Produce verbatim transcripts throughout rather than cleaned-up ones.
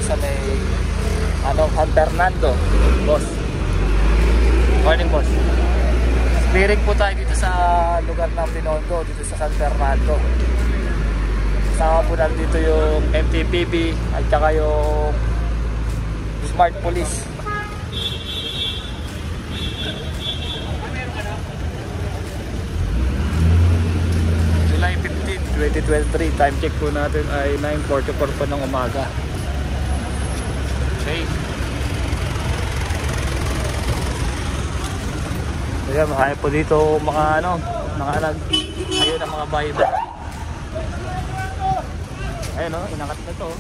sa may ano, San Fernando, boss. Morning, boss. Clearing po tayo dito sa lugar ng Binondo, dito sa San Fernando. Kasama po natin dito yung M T P B at saka yung Smart Police. July fifteenth, twenty twenty-three. Time check po natin ay nine forty-four po ng umaga. Okay. Ayan, marami po dito mga ano, mga alag. Ayun ang mga bahay-bahay. Ayun o, oh, inakat na to.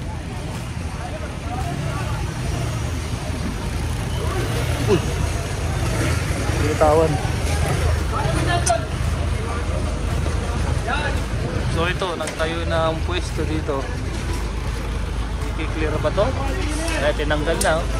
Uy! Bitawan. So ito, nagtayo na ang pwesto dito. I-clear ba to? Ay, tinanggal na oh.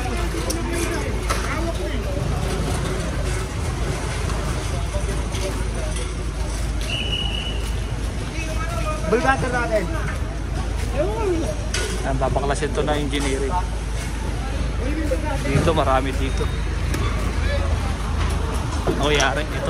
Bulgatar natin. Ang papaklasin to na engineering. Dito marami dito. Ano yari ito?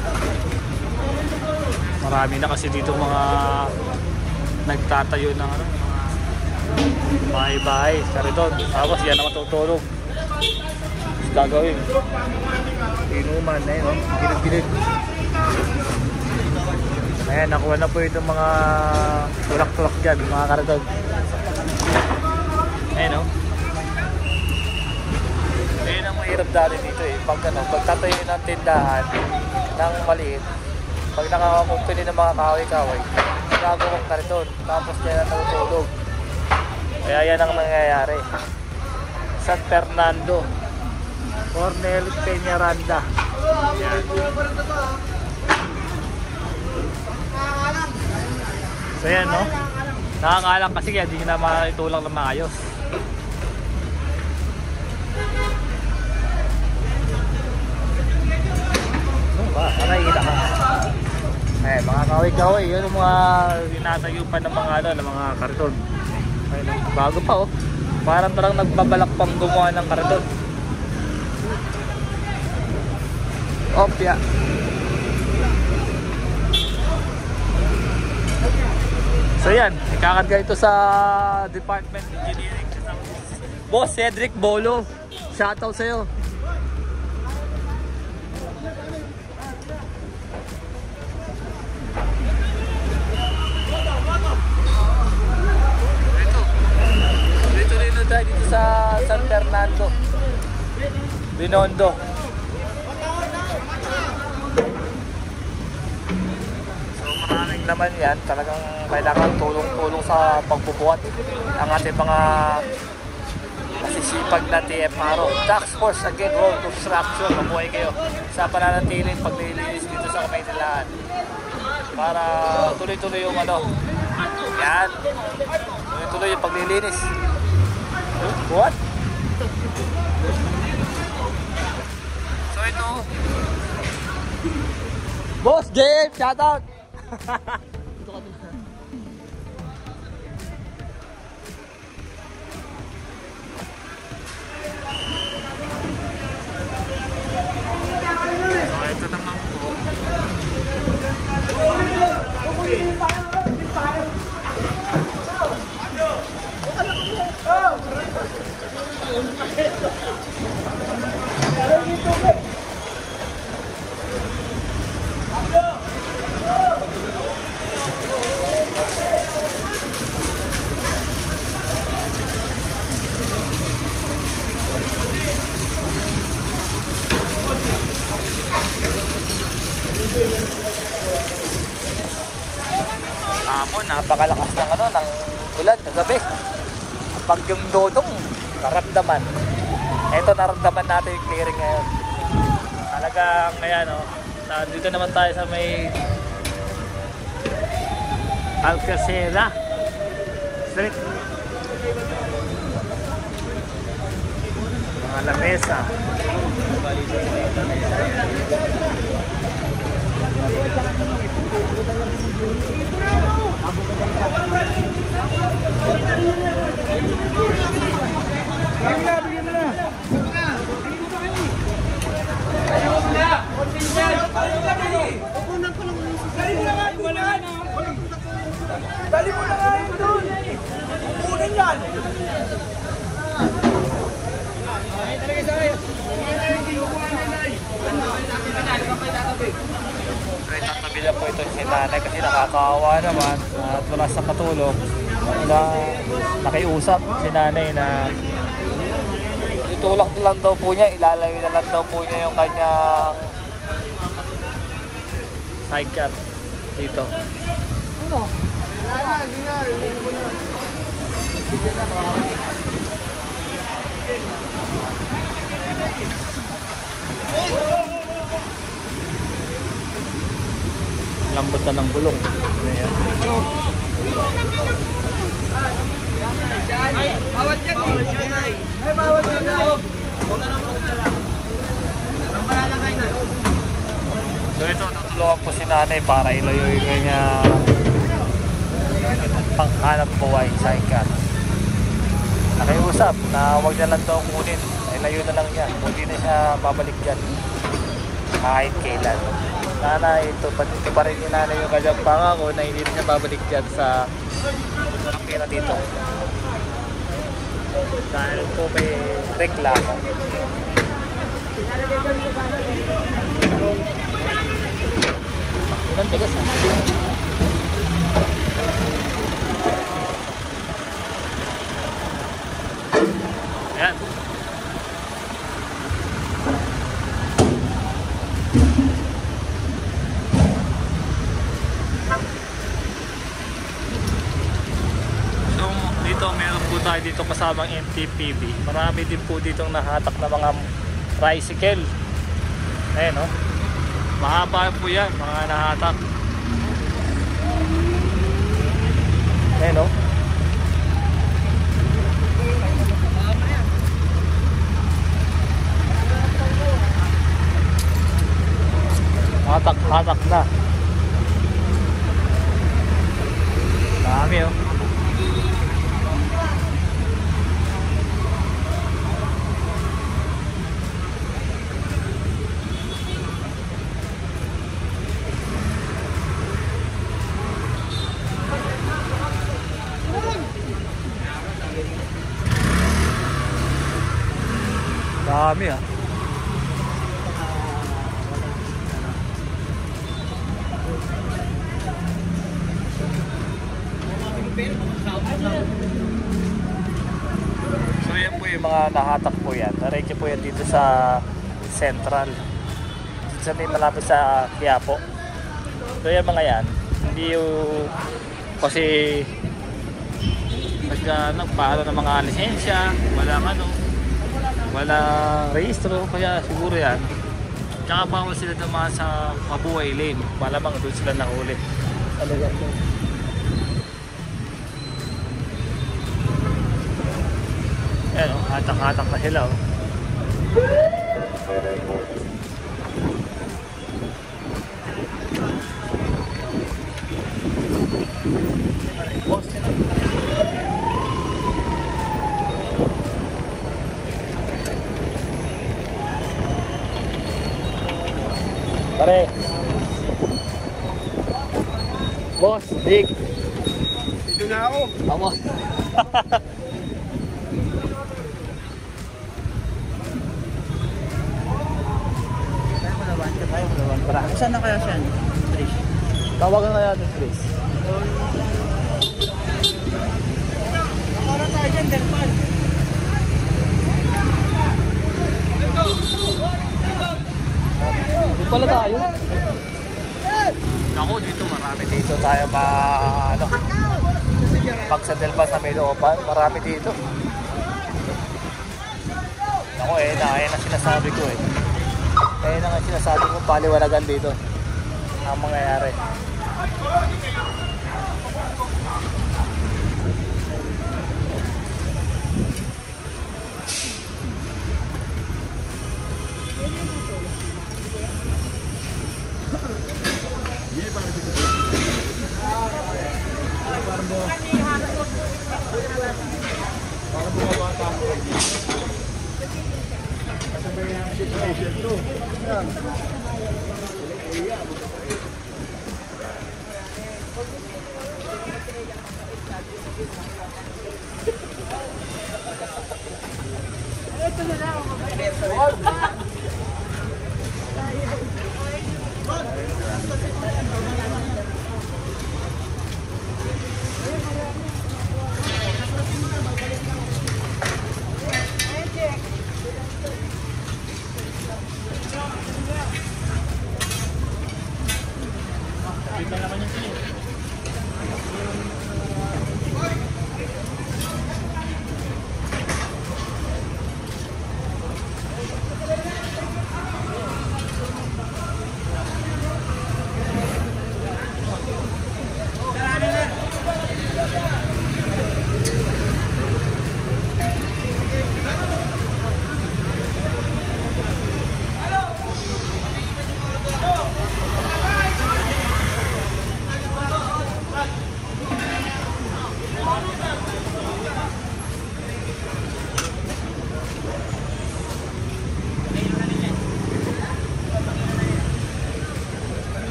Marami na kasi dito mga nagtatayo ng ano, mga bahay-bahay. Sari doon. Tapos yan ang matutulog. Gagawin. Inuman na yun. Gilig-gilig. Ayan, nakuha na po itong mga tulak-tulak dyan, mga karatog. Ayan o. Ayan ang mahirap dali dito eh. Pag ano, pagtatayo ng tindahan ng maliit, pag nakakakumpini ng mga kaway-kaway, nagagawang kariton, tapos dyan ang natutulog. Kaya yan ang nangyayari. San Fernando, Cornel Peñaranda. Ayan. So yan no, nakakalang kasi kaya di na maitulak ng maayos. Ano ba? Nakikita ka. Eh, mga kaway-kaway, yun yung mga tinatayo pa ng mga ano, ng mga karton. Ayun, bago pa oh. Parang parang nagbabalak pang gumawa ng karton. Opya. So yan, ikakarga ito sa Department of Engineering. Boss Cedric Bolo, shoutout sa'yo. Ito, tuloy-tuloy na tayo dito sa San Fernando, Binondo. Naman yan, talagang kailangan tulong-tulong sa pagbubuhat ang ating mga masisipag na T F R O. Task Force Against Road Construction, mabuhay kayo sa pananatiling paglilinis dito sa Kamaynilaan para tuloy-tuloy yung ano yan, tuloy-tuloy yung paglilinis. What? So ito Boss James, shoutout! Ito ka dun. So ito naman po. Hapon, napakalakas ng ano, ng ulan kagabi. Pag yung dodong naramdaman. Ito naramdaman natin yung clearing ngayon. Talagang ayan o. Oh, dito naman tayo sa may Alcacela Street. Mga lamesa. Dali mo na nga rin doon. Kunin yan. Ay, tatabi lang po ito si nanay kasi nakakaawa naman at wala sa katulong na nakiusap si nanay na itulak na lang daw po niya, ilalayo na lang daw po niya yung kanyang sidecar dito. Ano? Wala na, hindi na. Lambot na ng gulong. Ayan. Ay, bawat yan eh. Ay, bawat yan eh. So ito, tutulungan po si nanay para ilayo yung kanya panghanap buhay sa ikat. Nakiusap na huwag na lang daw kunin. Ilayo na lang yan. Hindi na siya babalik dyan. Kahit kailan. Nanay, ito, ito pa rin ni nanay yung kanyang pangako na hindi na siya babalik dyan sa pera dito. Dahil po may reklamo. Ilan tigas ha? Ayan. Dito meron po tayo dito kasamang M T P B. Marami din po ditong nahatak na mga tricycle. Ayan o. Oh. Mahaba po yan, mga nahatak. Ayan o. Oh. Hatak-hatak na. Dami o. Oh. Dami ah. So yan po yung mga nahatak po yan. Narecho po yan dito sa Central. Dito sa may malapit sa Quiapo. So yan mga yan. Hindi yung kasi nagka nagpaano ng mga lisensya, walang ano, walang rehistro, kaya siguro yan. Tsaka bawal sila naman sa Mabuhay Lane. Malamang doon sila nahuli. Talaga po. Ayan o, hatak-hatak na sila o. Pare. Boss, Dick. Dito na ako. Vamos. Tayo malawan ka, tayo malawan. Para. Saan na kaya siya? Trish. Tawagan na natin, Chris. Para tayo dyan, Delpan. Doon pala tayo. Ako dito, marami dito tayo pa ano. Pag sa Delpa sa Melopan, marami dito. Ako eh, na, ayan ang sinasabi ko eh. Ayan ang sinasabi ko, paliwanagan dito ang mangyayari. Para bumaba tayo. Kasabay ang situation to. Yan. Ito na lang.